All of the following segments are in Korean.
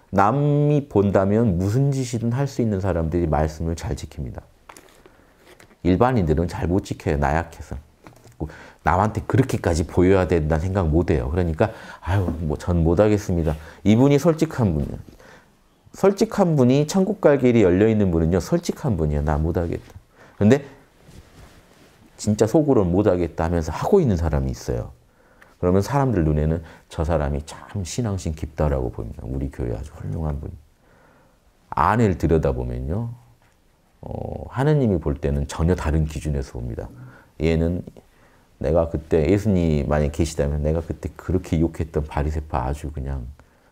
남이 본다면 무슨 짓이든 할 수 있는 사람들이 말씀을 잘 지킵니다. 일반인들은 잘 못 지켜요. 나약해서. 남한테 그렇게까지 보여야 된다는 생각 못 해요. 그러니까 아유 뭐 전 못하겠습니다. 이분이 솔직한 분이에요. 솔직한 분이 천국 갈 길이 열려있는 분은요. 솔직한 분이에요. 나 못하겠다. 그런데 진짜 속으로는 못하겠다 하면서 하고 있는 사람이 있어요. 그러면 사람들 눈에는 저 사람이 참 신앙심 깊다라고 봅니다. 우리 교회 아주 훌륭한 분. 안을 들여다보면요. 하느님이 볼 때는 전혀 다른 기준에서 봅니다. 얘는 내가 그때 예수님 만약에 계시다면 내가 그때 그렇게 욕했던 바리새파 아주 그냥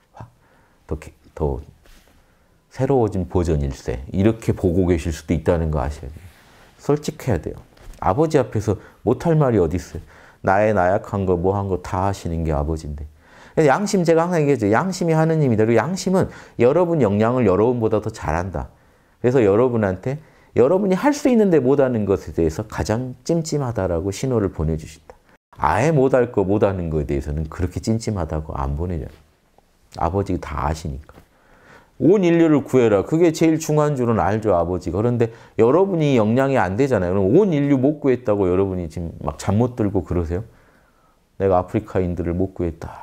더 새로워진 버전일세. 이렇게 보고 계실 수도 있다는 거 아셔야 돼요. 솔직해야 돼요. 아버지 앞에서 못할 말이 어디 있어요. 나의 나약한 거 뭐 한 거 다 하시는 게 아버지인데. 양심 제가 항상 얘기하죠. 양심이 하느님이다. 그리고 양심은 여러분 역량을 여러분보다 더 잘한다. 그래서 여러분한테 여러분이 할 수 있는데 못하는 것에 대해서 가장 찜찜하다라고 신호를 보내주신다. 아예 못할 거 못하는 거에 대해서는 그렇게 찜찜하다고 안 보내줘요. 아버지가 다 아시니까. 온 인류를 구해라. 그게 제일 중요한 줄은 알죠, 아버지가. 그런데 여러분이 역량이 안 되잖아요. 그럼 온 인류 못 구했다고 여러분이 지금 막 잠 못 들고 그러세요? 내가 아프리카인들을 못 구했다.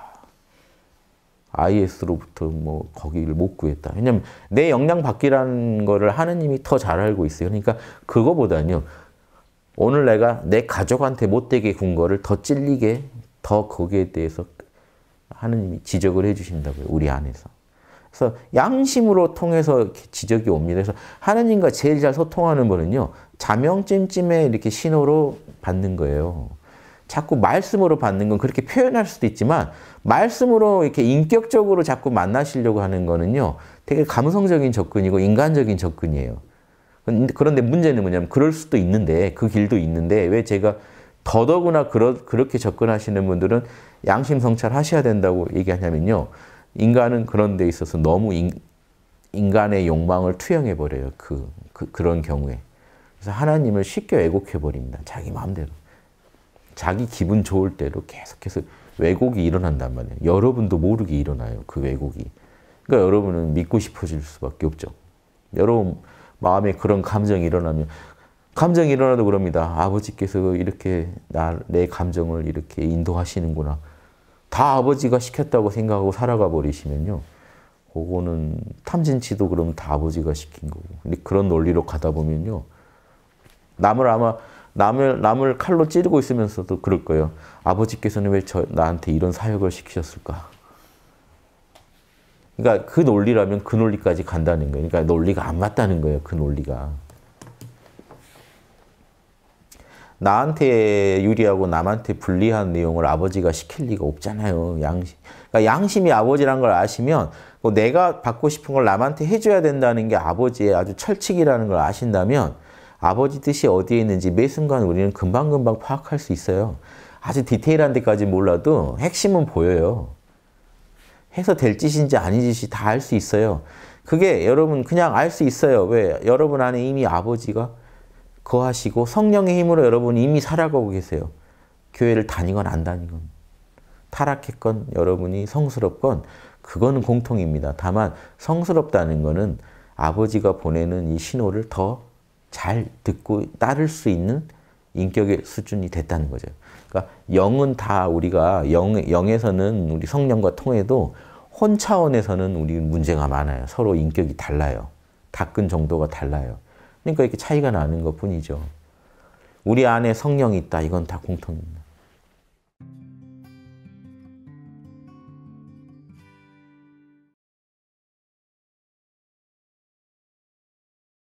IS로부터 뭐 거기를 못 구했다. 왜냐면 내 역량 밖이라는 거를 하느님이 더 잘 알고 있어요. 그러니까 그거보다는요. 오늘 내가 내 가족한테 못되게 군 거를 더 찔리게 더 거기에 대해서 하느님이 지적을 해 주신다고요. 우리 안에서. 그래서 양심으로 통해서 이렇게 지적이 옵니다. 그래서 하느님과 제일 잘 소통하는 분은요. 자명찜찜의 이렇게 신호로 받는 거예요. 자꾸 말씀으로 받는 건 그렇게 표현할 수도 있지만 말씀으로 이렇게 인격적으로 자꾸 만나시려고 하는 거는요. 되게 감성적인 접근이고 인간적인 접근이에요. 그런데 문제는 뭐냐면 그럴 수도 있는데 그 길도 있는데 왜 제가 더더구나 그렇게 접근하시는 분들은 양심 성찰하셔야 된다고 얘기하냐면요. 인간은 그런 데 있어서 너무 인간의 욕망을 투영해 버려요. 그런 경우에. 그래서 하나님을 쉽게 왜곡해 버립니다. 자기 마음대로. 자기 기분 좋을 대로 계속해서 왜곡이 일어난단 말이에요. 여러분도 모르게 일어나요. 그 왜곡이. 그러니까 여러분은 믿고 싶어질 수밖에 없죠. 여러분 마음에 그런 감정이 일어나면 감정이 일어나도 그럽니다. 아버지께서 이렇게 내 감정을 이렇게 인도하시는구나. 다 아버지가 시켰다고 생각하고 살아가 버리시면요. 그거는 탐진치도 그러면 다 아버지가 시킨 거고. 근데 그런 논리로 가다 보면요. 남을 칼로 찌르고 있으면서도 그럴 거예요. 아버지께서는 왜 나한테 이런 사역을 시키셨을까? 그러니까 그 논리라면 그 논리까지 간다는 거예요. 그러니까 논리가 안 맞다는 거예요. 그 논리가. 나한테 유리하고 남한테 불리한 내용을 아버지가 시킬 리가 없잖아요. 양심. 그러니까 양심이 아버지란 걸 아시면 내가 받고 싶은 걸 남한테 해줘야 된다는 게 아버지의 아주 철칙이라는 걸 아신다면 아버지 뜻이 어디에 있는지 매 순간 우리는 금방금방 파악할 수 있어요. 아주 디테일한 데까지 몰라도 핵심은 보여요. 해서 될 짓인지 아닌 짓이 다 알 수 있어요. 그게 여러분 그냥 알 수 있어요. 왜? 여러분 안에 이미 아버지가 거하시고 성령의 힘으로 여러분이 이미 살아가고 계세요. 교회를 다니건 안 다니건. 타락했건 여러분이 성스럽건 그거는 공통입니다. 다만 성스럽다는 거는 아버지가 보내는 이 신호를 더 잘 듣고 따를 수 있는 인격의 수준이 됐다는 거죠. 그러니까 영은 다 우리가 영에서는 우리 성령과 통해도 혼 차원에서는 우리 문제가 많아요. 서로 인격이 달라요. 닦은 정도가 달라요. 그러니까 이렇게 차이가 나는 것 뿐이죠. 우리 안에 성령이 있다. 이건 다 공통입니다.